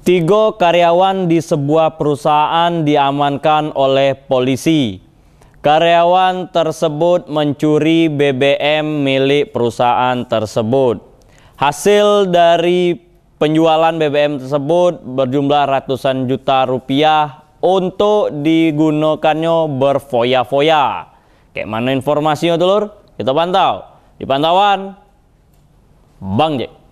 Tiga karyawan di sebuah perusahaan diamankan oleh polisi. Karyawan tersebut mencuri BBM milik perusahaan tersebut. Hasil dari penjualan BBM tersebut berjumlah ratusan juta rupiah untuk digunakannya berfoya-foya. Kayak mana informasinya, Telur? Kita pantau di pantauan Bang Jack.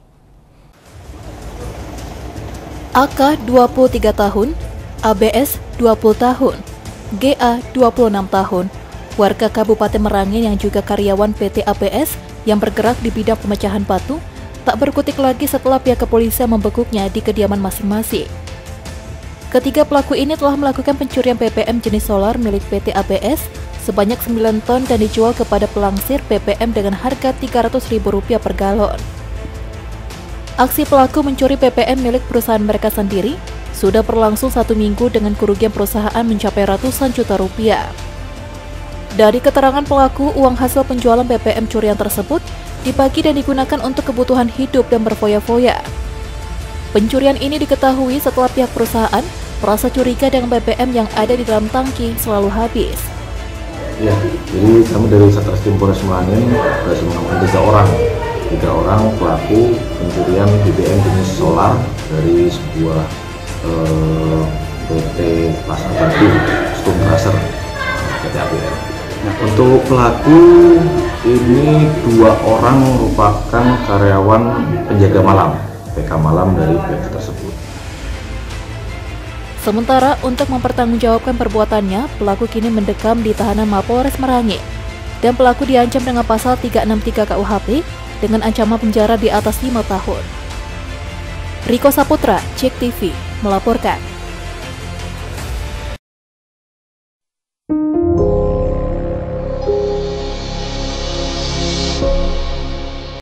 AK 23 tahun, ABS 20 tahun, GA 26 tahun, warga Kabupaten Merangin yang juga karyawan PT APS yang bergerak di bidang pemecahan batu, tak berkutik lagi setelah pihak kepolisian membekuknya di kediaman masing-masing. Ketiga pelaku ini telah melakukan pencurian BBM jenis solar milik PT APS sebanyak 9 ton dan dijual kepada pelangsir BBM dengan harga Rp300.000 per galon. Aksi pelaku mencuri BBM milik perusahaan mereka sendiri sudah berlangsung 1 minggu dengan kerugian perusahaan mencapai ratusan juta rupiah. Dari keterangan pelaku, uang hasil penjualan BBM curian tersebut dibagi dan digunakan untuk kebutuhan hidup dan berfoya-foya. Pencurian ini diketahui setelah pihak perusahaan merasa curiga dengan BBM yang ada di dalam tangki selalu habis. Ya, jadi kami dari Satreskrim Polres Merangin berhasil mengamankan 3 orang pelaku pencurian BBM jenis solar dari sebuah PT Pasar Batu Stone Tracer PT APR. Nah, untuk pelaku ini 2 orang merupakan karyawan penjaga malam PK malam dari PT tersebut. Sementara untuk mempertanggungjawabkan perbuatannya, pelaku kini mendekam di tahanan Mapolres Merangin dan pelaku diancam dengan pasal 363 KUHP dengan ancaman penjara di atas 5 tahun. Riko Saputra, JEK TV, melaporkan.